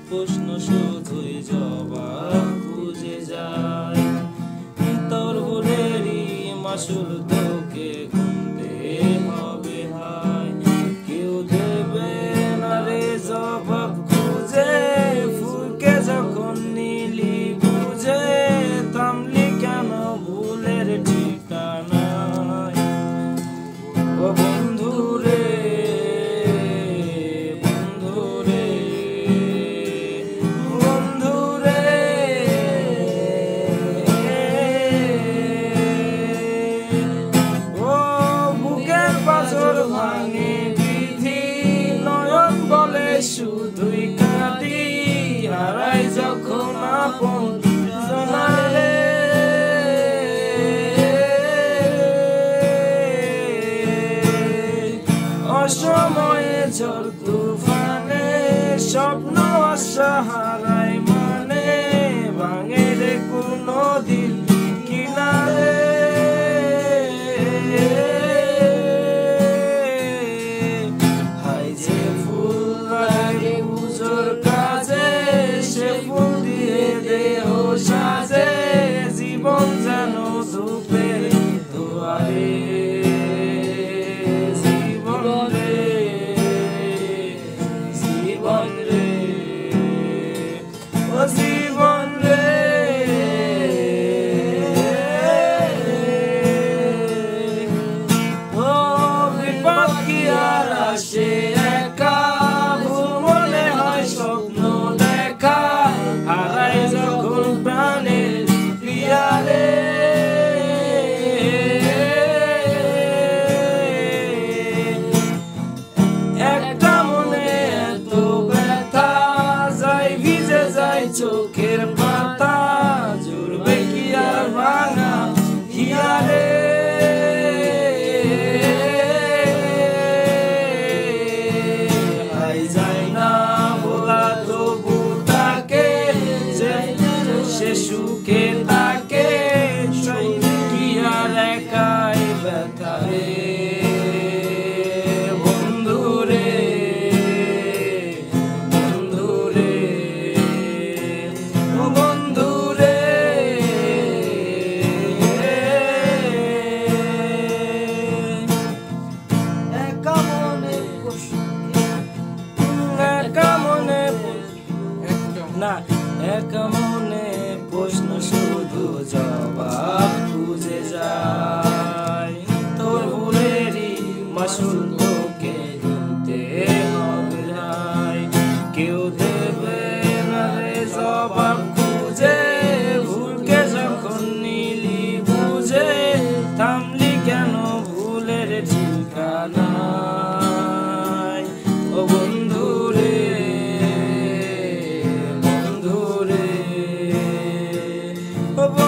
প্রশ্ন শুধুই জবাব খুঁজে যায়। তোর ভুলেরই মাসুল তোকে গুনতে হবে হায়, কেউ দেবে না রে জবাব খুঁজে। ফুলকে যখন নিলি বুঝে, থামলি কেন ভুলের ঠিকানায়? ও বন্ধু রে, ভাঙে বিধি নয়ন বলে শুধুই কাঁদি, হারাই যখন আপন জনালে। অসময়ে ঝড় তুফানে স্বপ্ন আশা হারাই মানে, ভাঙে রে কোনো দিন কিনারে। সাজে জীবন যেন ধূপের দুয়ারে, জীবন রে, জীবন রে, ও জীবন রে। ও বিপদ কি আর আসে একা, ভুল মনে হয় স্বপ্ন দেখা, হারাই যখন প্রাণের পিয়ারে। একটা মনে এত ব্যথা, যাই ভিজে যায় চোখের পাতা, জুড়বে কি আর ভাঙা হিয়ারে? যায় না বলা তবু তাকে, সে সুখে তাকে, কি আর একাই ব্যথা রে? বন্ধু রে, বন্ধু রে, ও বন্ধু রে। একা মনে না, একা মনে প্রশ্ন শুধু জবাব খুঁজে যায়। তোর ভুলেরই মাসুল তোকে গুনতে হবে হায়, কেউ দেবে না রে জবাব খুঁজে। ভুলকে যখন নিলি বুঝে, থামলি কেন ভুলের ঠিকানায়? ও বন্ধু রে, বন্ধু রে, ও